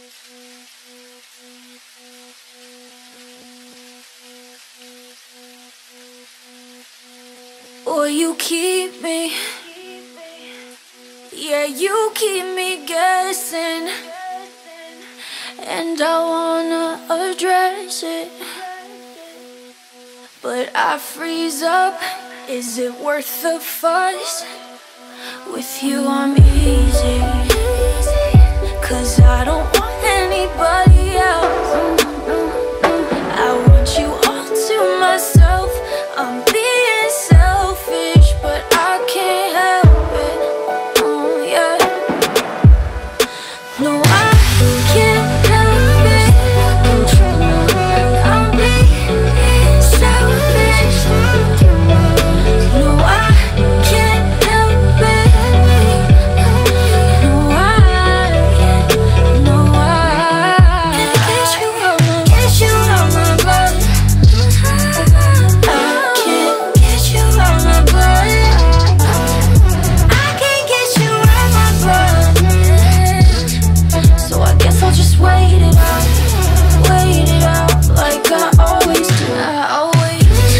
Or you keep me, yeah, you keep me guessing, and I wanna address it, but I freeze up. Is it worth the fuss? With you I'm easy, 'cause I don't want anybody else. I want you all to myself. I'm being selfish, but I can't help it. Oh yeah. No, I can't help it. I'm being selfish. No, I can't help it. No, I get you out my blood. I can't get you out my blood. I can't get you out my blood. So I guess I'll just wait it out like I always do. I always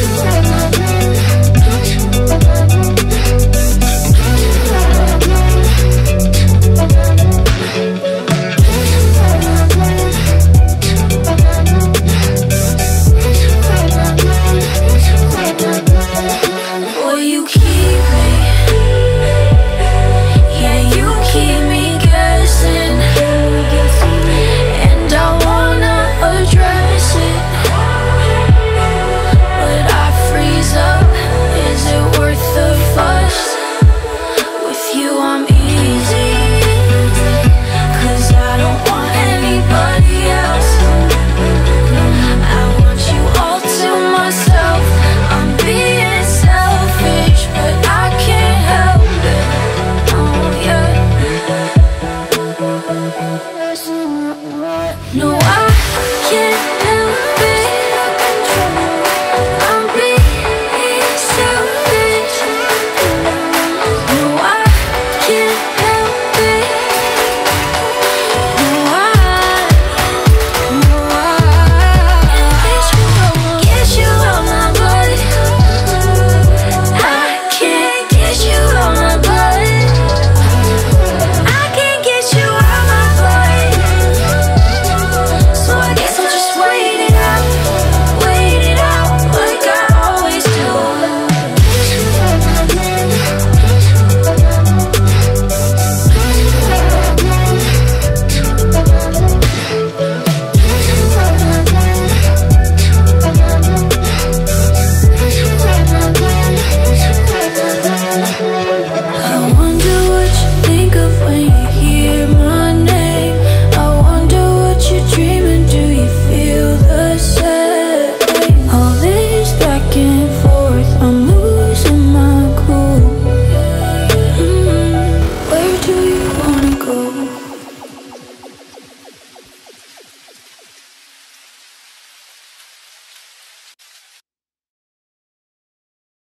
Boy, you keep me, yeah, you keep me guessing, and I wanna address it, but I freeze up. Is it worth the fuss? With you I'm easy, 'cause I don't want anybody else. I want you all to myself. I'm being selfish, but I can't help it. Oh yeah. No, I